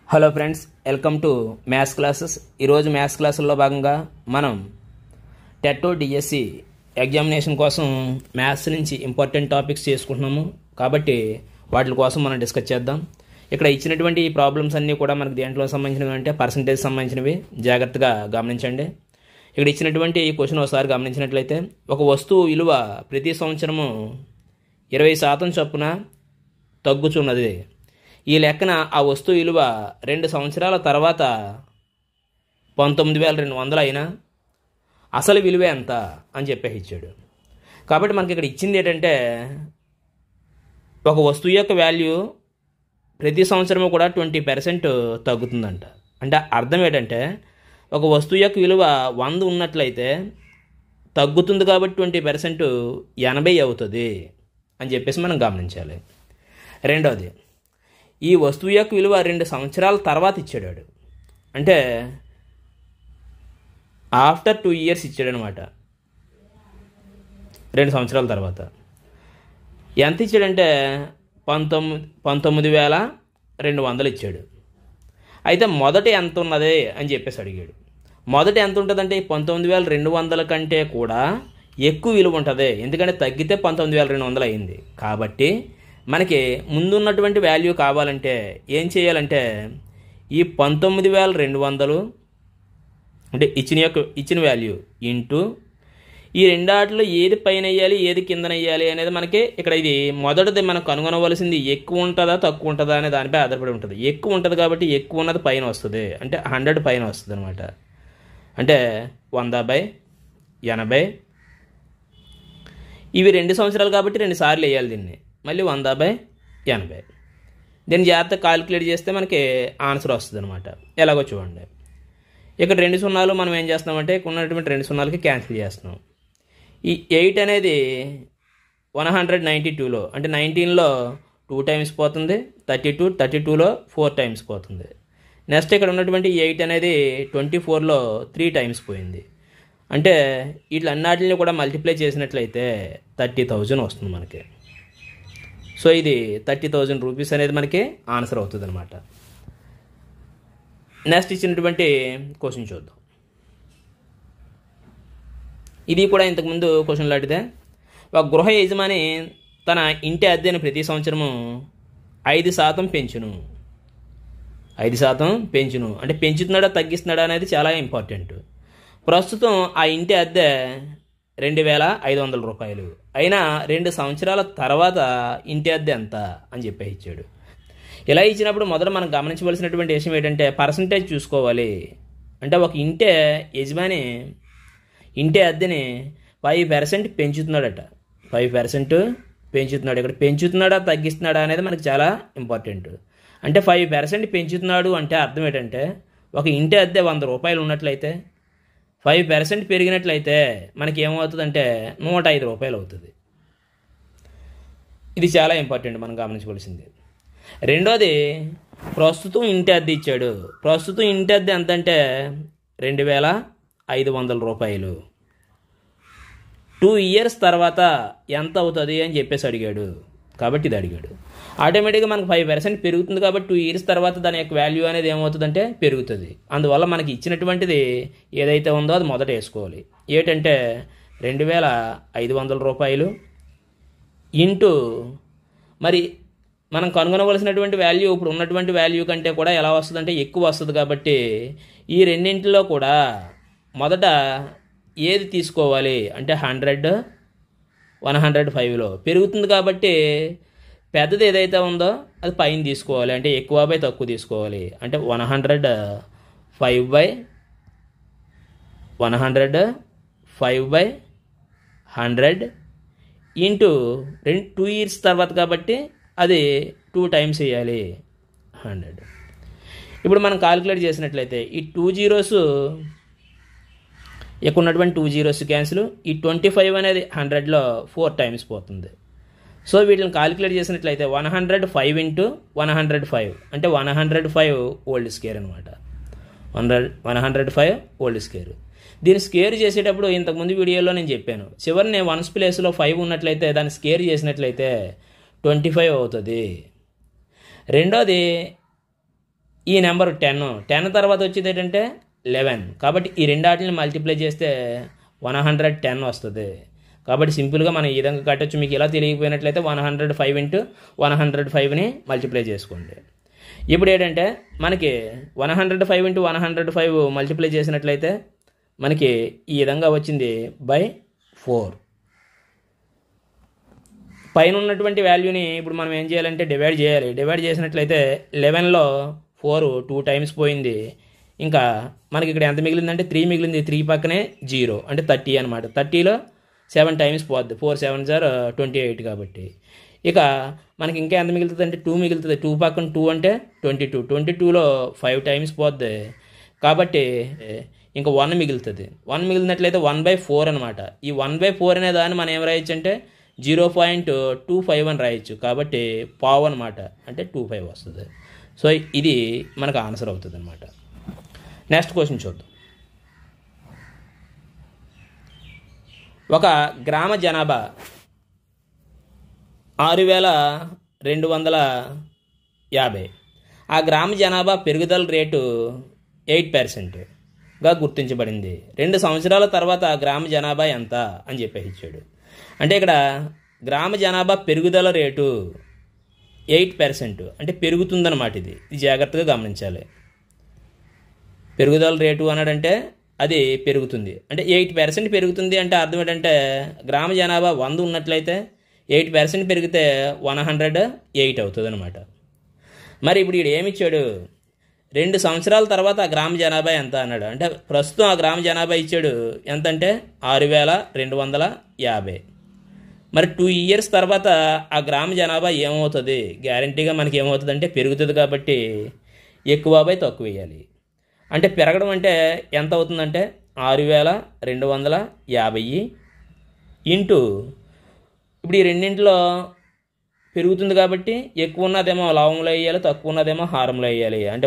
Hello friends, welcome to maths classes. ఈరోజు maths క్లాసుల్లో భాగంగా మనం టెట్టో డిఎస్సి ఎగ్జామినేషన్ కోసం మ్యాథ్స్ నుంచి ఇంపార్టెంట్ టాపిక్స్ చేసుకుంటున్నాము. కాబట్టి వాటి కోసం మనం డిస్కస్ చేద్దాం. ఇక్కడ ఇచ్చినటువంటి ఈ ప్రాబ్లమ్స్ అన్నీ కూడా మనకు దేంట్లో సంబంధించినవి అంటే పర్సంటేజ్ సంబంధించినవి. జాగ్రత్తగా గమనించండి. ఇక్కడ ఇచ్చినటువంటి ఈ క్వశ్చన్ ఒకసారి గమనించినట్లయితే, ఒక వస్తువు విలువ ప్రతి సంవత్సరము 20% చొప్పున తగ్గుచున్నది. ఈ లెక్కన ఆ వస్తువు విలువ 2 సంవత్సరాల తర్వాత 19,200 అయినా అసలు విలువ ఎంత అని చెప్పేసి ఇచ్చాడు. కాబట్టి మనకి ఇక్కడ ఇచ్చింది ఏంటంటే, ఒక వస్తువు యొక్క వాల్యూ ప్రతి సంవత్సరము కూడా 20% తగ్గుతుందంట. అంటే అర్థం ఏంటంటే, ఒక వస్తువు యొక్క విలువ 100 ఉన్నట్లయితే తగ్గుతుంది కాబట్టి 20% 80 అవుతుంది అని చెప్పేసి మనం గమనించాలి. రెండవది, ఈ వస్తువు యొక్క విలువ 2 సంవత్సరాల తర్వాత ఇచ్చాడు. అంటే ఆఫ్టర్ 2 years ఇచ్చాడనమాట. 2 సంవత్సరాల తర్వాత ఎంత ఇచ్చాడంటే 19,200 ఇచ్చాడు. అయితే మొదట ఎంత ఉన్నది అని చెప్పేసి అడిగాడు. మొదట ఎంత ఉంటుందంటే 19,200 కంటే కూడా ఎక్కువ విలువ ఉంటుంది. ఎందుకంటే తగ్గితే 19,200 అయింది. కాబట్టి మనకి ముందున్నటువంటి వాల్యూ కావాలంటే ఏం చేయాలంటే, ఈ 19,200 అంటే ఇచ్చిన వాల్యూ ఇంటూ ఈ రెండాటిలో ఏది పైన వేయాలి ఏది కిందన వేయాలి అనేది మనకి ఇక్కడ ఇది మొదటిది మనం కనుగొనవలసింది. ఎక్కువ ఉంటుందా తక్కువ ఉంటుందా అనే దానిపై ఆధారపడి ఉంటుంది. ఎక్కువ ఉంటుంది కాబట్టి ఎక్కువ ఉన్నది పైన వస్తుంది, అంటే 100 పైన వస్తుంది అనమాట. అంటే 100/80. ఇవి 2 సంవత్సరాలు కాబట్టి 2 సార్లు వేయాలి దీన్ని. మళ్ళీ 100/80. దీన్ని జాగ్రత్తగా కాలిక్యులేట్ చేస్తే మనకి ఆన్సర్ వస్తుంది అనమాట. ఎలాగో చూడండి. ఇక్కడ 2 సున్నాలు మనం ఏం చేస్తామంటే, ఉన్నటువంటి 2 సున్నాలకి క్యాన్సిల్ చేస్తున్నాం. ఈ 8 అనేది 192లో అంటే 19లో 2 times పోతుంది. 32లో 4 times పోతుంది. నెక్స్ట్ ఇక్కడ ఉన్నటువంటి 8 అనేది 24లో 3 times పోయింది. అంటే వీటిలన్నిటిని కూడా మల్టిప్లై చేసినట్లయితే 30,000 వస్తుంది మనకి. సో ఇది 30,000 రూపీస్ అనేది మనకి ఆన్సర్ అవుతుంది అనమాట. నెక్స్ట్ ఇచ్చినటువంటి క్వశ్చన్ చూద్దాం. ఇది కూడా ఇంతకుముందు క్వశ్చన్ లాంటిదే. ఒక గృహ యజమాని తన ఇంటి అద్దెను ప్రతి సంవత్సరము 5% పెంచును. 5% పెంచును అంటే పెంచుతున్నాడా తగ్గిస్తున్నాడా అనేది చాలా ఇంపార్టెంట్. ప్రస్తుతం ఆ ఇంటి అద్దె 2,500 రూపాయలు. అయినా 2 సంవత్సరాల తర్వాత ఇంటి అద్దె ఎంత అని చెప్పి ఇచ్చాడు. ఇలా ఇచ్చినప్పుడు మొదట మనం గమనించవలసినటువంటి విషయం ఏంటంటే, పర్సంటేజ్ చూసుకోవాలి. అంటే ఒక ఇంటి యజమాని ఇంటి అద్దెని 5% పెంచుతున్నాడట. 5% పెంచుతున్నాడు. ఇక్కడ పెంచుతున్నాడా తగ్గిస్తున్నాడా అనేది మనకు చాలా ఇంపార్టెంట్. అంటే 5% పెంచుతున్నాడు అంటే అర్థం ఏంటంటే, ఒక ఇంటి అద్దె 100 రూపాయలు ఉన్నట్లయితే 5% పెరిగినట్లయితే మనకి ఏమవుతుందంటే 105 రూపాయలు అవుతుంది. ఇది చాలా ఇంపార్టెంట్ మనం గమనించవలసింది. రెండోది, ప్రస్తుతం ఇంటి అద్దె ఇచ్చాడు. ప్రస్తుతం ఇంటి అద్దె ఎంత అంటే 2,500 రూపాయలు. 2 years తర్వాత ఎంత అవుతుంది అని చెప్పేసి అడిగాడు. కాబట్టి ఇది అడిగాడు. ఆటోమేటిక్గా మనకు 5% పెరుగుతుంది కాబట్టి 2 years తర్వాత దాని యొక్క వాల్యూ అనేది ఏమవుతుందంటే పెరుగుతుంది. అందువల్ల మనకి ఇచ్చినటువంటిది ఏదైతే ఉందో అది మొదట వేసుకోవాలి. ఏంటంటే 2,500 రూపాయలు ఇంటూ మరి మనం కనుగొనవలసినటువంటి వాల్యూ ఇప్పుడు ఉన్నటువంటి వాల్యూ కంటే కూడా ఎలా వస్తుందంటే ఎక్కువ వస్తుంది. కాబట్టి ఈ రెండింటిలో కూడా మొదట ఏది తీసుకోవాలి అంటే 100, 105లో పెరుగుతుంది కాబట్టి పెద్దది ఏదైతే ఉందో అది పైన తీసుకోవాలి. అంటే ఎక్కువ తక్కువ తీసుకోవాలి. అంటే 105/100 ఇంటూ 2 years తర్వాత కాబట్టి అది 2 times వేయాలి 100. ఇప్పుడు మనం కాలిక్యులేట్ చేసినట్లయితే ఈ 2 zeros ఎక్కువ ఉన్నటువంటి 2 zeros క్యాన్సిల్. ఈ 25 అనేది 100లో 4 times పోతుంది. సో వీటిని కాలిక్యులేట్ చేసినట్లయితే 105 × 105 అంటే 105 ఓల్డ్ స్క్వేర్ అనమాట. 105 ఓల్డ్ స్క్వేర్. దీన్ని స్క్వేర్ చేసేటప్పుడు ఇంతకుముందు వీడియోలో నేను చెప్పాను, చివరిని 1s ప్లేస్లో 5 ఉన్నట్లయితే దాన్ని స్క్వేర్ చేసినట్లయితే 25 అవుతుంది. రెండోది ఈ నెంబర్ 10 తర్వాత వచ్చేది ఏంటంటే 11. కాబట్టి ఈ రెండు వాటిని మల్టిప్లై చేస్తే 110 వస్తుంది. కాబట్టి సింపుల్గా మనం ఈ విధంగా కట్టొచ్చు. మీకు ఇలా తెలియకపోయినట్లయితే 105 ఇంటూ 105ని మల్టిప్లై చేసుకోండి. ఇప్పుడు ఏంటంటే మనకి 105 ఇంటూ 105 మల్టిప్లై చేసినట్లయితే మనకి ఈ విధంగా వచ్చింది బై 4. పైన ఉన్నటువంటి వాల్యూని ఇప్పుడు మనం ఏం చేయాలంటే డివైడ్ చేయాలి. డివైడ్ చేసినట్లయితే 11లో 4 2 టైమ్స్ పోయింది. ఇంకా మనకి ఇక్కడ ఎంత మిగిలిందంటే 3 మిగిలింది. 3 పక్కనే 0 అంటే 30 అనమాట. 30లో 7 టైమ్స్ పోద్ది. 4 7 ఆర్ 28 కాబట్టి ఇక మనకి ఇంకా ఎంత మిగులుతుంది అంటే 2 మిగులుతుంది. 2 పక్కన 2 అంటే 22. 22లో 5 టైమ్స్ పోద్ది కాబట్టి ఇంకా 1 మిగులుతుంది. 1 మిగిలినట్లయితే 1/4 అనమాట. ఈ 1/4 అనే దాన్ని మనం ఏం రాయొచ్చు అంటే 0.25 అని రాయొచ్చు. కాబట్టి పావు అనమాట, అంటే 25 వస్తుంది. సో ఇది మనకు ఆన్సర్ అవుతుంది అనమాట. నెక్స్ట్ క్వశ్చన్ చూద్దాం. ఒక గ్రామ జనాభా 6250. ఆ గ్రామ జనాభా పెరుగుదల రేటు 8%గా గుర్తించబడింది. 2 సంవత్సరాల తర్వాత ఆ గ్రామ జనాభా ఎంత అని చెప్పేసి ఇచ్చాడు. అంటే ఇక్కడ గ్రామ జనాభా పెరుగుదల రేటు 8% అంటే పెరుగుతుందన్నమాట. ఇది జాగ్రత్తగా గమనించాలి. పెరుగుదల రేటు అన్నాడంటే అది పెరుగుతుంది, అంటే 8% పెరుగుతుంది. అంటే అర్థం ఏంటంటే గ్రామ జనాభా 100 ఉన్నట్లయితే 8% పెరిగితే 108 అవుతుంది అనమాట. మరి ఇప్పుడు వీడు ఏమి ఇచ్చాడు, 2 సంవత్సరాల తర్వాత ఆ గ్రామ జనాభా ఎంత అన్నాడు. అంటే ప్రస్తుతం ఆ గ్రామ జనాభా ఇచ్చాడు ఎంత అంటే 6250. మరి 2 ఇయర్స్ తర్వాత ఆ గ్రామ జనాభా ఏమవుతుంది, గ్యారంటీగా మనకి ఏమవుతుంది అంటే పెరుగుతుంది. కాబట్టి ఎక్కువ బై తక్కువ వేయాలి. అంటే పెరగడం అంటే ఎంత అవుతుందంటే 6250 ఇంటూ ఇప్పుడు ఈ రెండింటిలో పెరుగుతుంది కాబట్టి ఎక్కువ ఉన్నదేమో లవంలో వేయాలి, తక్కువ ఉన్నదేమో హారంలో వేయాలి. అంటే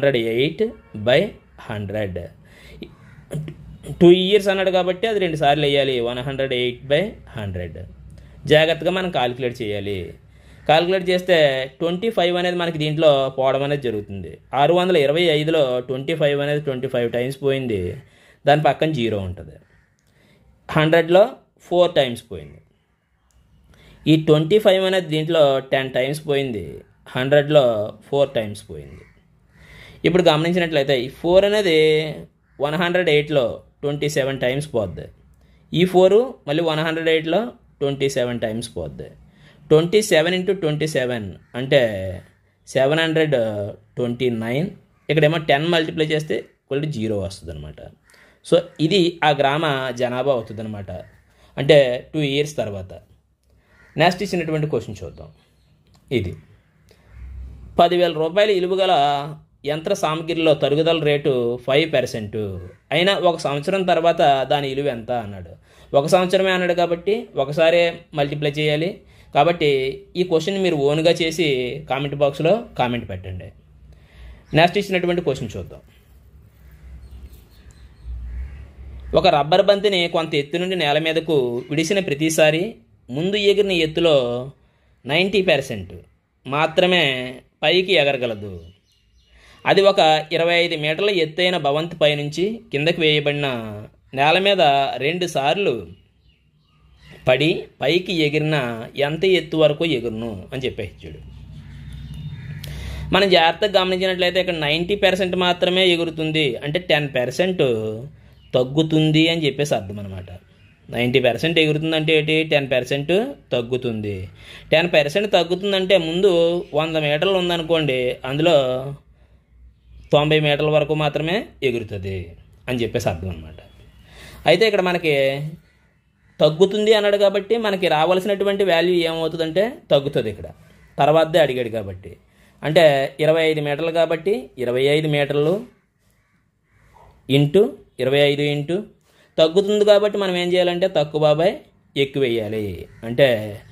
108/100. 2 ఇయర్స్ అన్నాడు కాబట్టి అది 2 సార్లు వేయాలి. 108/100. జాగ్రత్తగా మనం కాలిక్యులేట్ చేయాలి. కాలిక్యులేట్ చేస్తే 25 అనేది మనకి దీంట్లో పోవడం అనేది జరుగుతుంది. 625లో 25 అనేది 25 టైమ్స్ పోయింది. దాని పక్కన 0 ఉంటుంది. 100లో 4 టైమ్స్ పోయింది. ఈ 25 అనేది దీంట్లో 10 టైమ్స్ పోయింది. 100లో 4 టైమ్స్ పోయింది. ఇప్పుడు గమనించినట్లయితే ఈ 4 అనేది 108లో 27 టైమ్స్ పోద్ది. ఈ 4 మళ్ళీ 108లో 27 టైమ్స్ పోద్ది. 27 ఇంటూ 27 అంటే 729. ఇక్కడేమో 10 మల్టిప్లై చేస్తే ఈక్వల్ టు 0 వస్తుంది అనమాట. సో ఇది ఆ గ్రామ జనాభా అవుతుంది అనమాట, అంటే 2 ఇయర్స్ తర్వాత. నెక్స్ట్ ఇచ్చినటువంటి క్వశ్చన్ చూద్దాం. ఇది 10,000 రూపాయలు విలువ గల యంత్ర సామగ్రిలో తరుగుదల రేటు 5% అయినా 1 సంవత్సరం తర్వాత దాని విలువ ఎంత అన్నాడు. 1 సంవత్సరమే అన్నాడు కాబట్టి ఒకసారి మల్టిప్లై చేయాలి. కాబట్టి ఈ క్వశ్చన్ మీరు ఓన్గా చేసి కామెంట్ బాక్స్లో కామెంట్ పెట్టండి. నెక్స్ట్ ఇచ్చినటువంటి క్వశ్చన్ చూద్దాం. ఒక రబ్బర్ బంతిని కొంత ఎత్తు నుండి నేల మీదకు విడిసిన ప్రతిసారి ముందు ఎగిరిన ఎత్తులో 90% మాత్రమే పైకి ఎగరగలదు. అది ఒక 25 మీటర్ల ఎత్తైన భవంతి పైనుంచి కిందకి వేయబడిన నేల మీద 2 సార్లు పడి పైకి ఎగిరిన ఎంత ఎత్తు వరకు ఎగురును అని చెప్పేసాడు. మనం జాగ్రత్తగా గమనించినట్లయితే ఇక్కడ 90% మాత్రమే ఎగురుతుంది, అంటే 10% తగ్గుతుంది అని చెప్పేసి అర్థం అనమాట. 90% ఎగురుతుందంటే ఏంటి, 10% తగ్గుతుంది. 10% తగ్గుతుందంటే ముందు 100 మీటర్లు ఉందనుకోండి, అందులో 90 మీటర్ల వరకు మాత్రమే ఎగురుతుంది అని చెప్పేసి అర్థం అనమాట. అయితే ఇక్కడ మనకి తగ్గుతుంది అన్నాడు కాబట్టి మనకి రావాల్సినటువంటి వాల్యూ ఏమవుతుందంటే తగ్గుతుంది. ఇక్కడ తర్వాతదే అడిగాడు కాబట్టి, అంటే 25 మీటర్లు కాబట్టి 25 మీటర్లు ఇంటూ 25 ఇంటూ తగ్గుతుంది కాబట్టి మనం ఏం చేయాలంటే తక్కువ బై ఎక్కువ వేయాలి. అంటే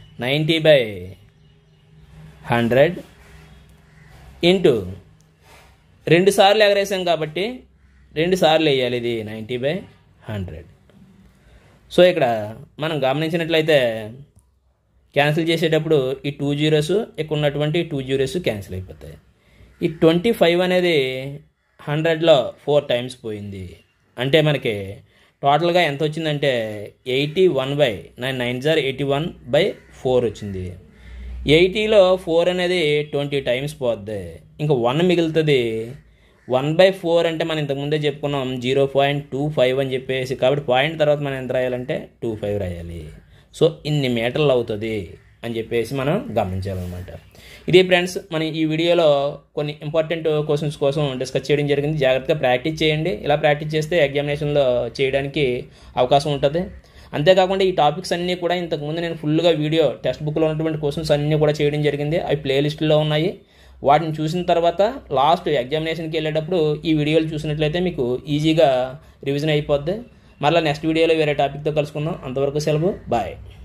90/100 ఇంటూ 2 సార్లు ఎగరేసాం కాబట్టి 2 సార్లు వేయాలి. ఇది 90/100. సో ఇక్కడ మనం గమనించినట్లయితే క్యాన్సిల్ చేసేటప్పుడు ఈ 2 జీరోస్ ఇక్కడ ఉన్నటువంటి 2 జీరోస్ క్యాన్సిల్ అయిపోతాయి. ఈ 25 అనేది 100లో 4 టైమ్స్ పోయింది. అంటే మనకి టోటల్గా ఎంత వచ్చిందంటే 81/9 వచ్చింది. 80లో 4 అనేది 20 టైమ్స్ పోద్ది. ఇంకా 1 మిగులుతుంది. 1/4 అంటే మనం ఇంతకుముందే చెప్పుకున్నాం 0.25 అని చెప్పేసి. కాబట్టి పాయింట్ తర్వాత మనం ఎంత రాయాలంటే 25 రాయాలి. సో ఇన్ని మీటర్లు అవుతుంది అని చెప్పేసి మనం గమనించాలన్నమాట. ఇది ఫ్రెండ్స్, మనం ఈ వీడియోలో కొన్ని ఇంపార్టెంట్ క్వశ్చన్స్ కోసం డిస్కస్ చేయడం జరిగింది. జాగ్రత్తగా ప్రాక్టీస్ చేయండి. ఇలా ప్రాక్టీస్ చేస్తే ఎగ్జామినేషన్లో చేయడానికి అవకాశం ఉంటుంది. అంతేకాకుండా ఈ టాపిక్స్ అన్నీ కూడా ఇంతకుముందు నేను ఫుల్గా వీడియో టెక్స్ట్ బుక్లో ఉన్నటువంటి క్వశ్చన్స్ అన్నీ కూడా చేయడం జరిగింది. అవి ప్లేలిస్ట్లో ఉన్నాయి. వాటిని చూసిన తర్వాత లాస్ట్ ఎగ్జామినేషన్కి వెళ్ళేటప్పుడు ఈ వీడియోలు చూసినట్లయితే మీకు ఈజీగా రివిజన్ అయిపోద్ది. మళ్ళీ నెక్స్ట్ వీడియోలో వేరే టాపిక్తో కలుసుకుందాం. అంతవరకు సెలవు. బాయ్.